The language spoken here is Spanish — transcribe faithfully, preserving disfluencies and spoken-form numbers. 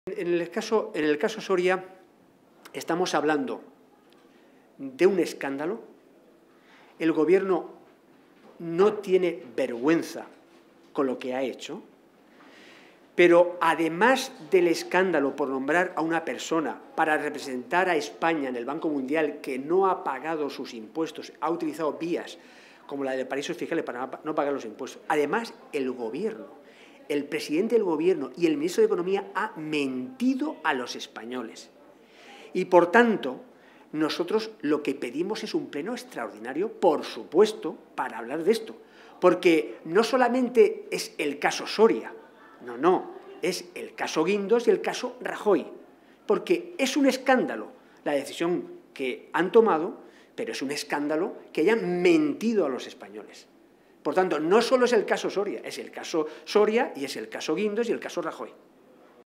En el caso, en el caso Soria estamos hablando de un escándalo. El Gobierno no tiene vergüenza con lo que ha hecho, pero además del escándalo por nombrar a una persona para representar a España en el Banco Mundial que no ha pagado sus impuestos, ha utilizado vías como la de paraísos fiscales para no pagar los impuestos, además el Gobierno, el presidente del Gobierno y el ministro de Economía ha mentido a los españoles. Y, por tanto, nosotros lo que pedimos es un pleno extraordinario, por supuesto, para hablar de esto. Porque no solamente es el caso Soria, no, no, es el caso Guindos y el caso Rajoy. Porque es un escándalo la decisión que han tomado, pero es un escándalo que hayan mentido a los españoles. Por tanto, no solo es el caso Soria, es el caso Soria y es el caso Guindos y el caso Rajoy.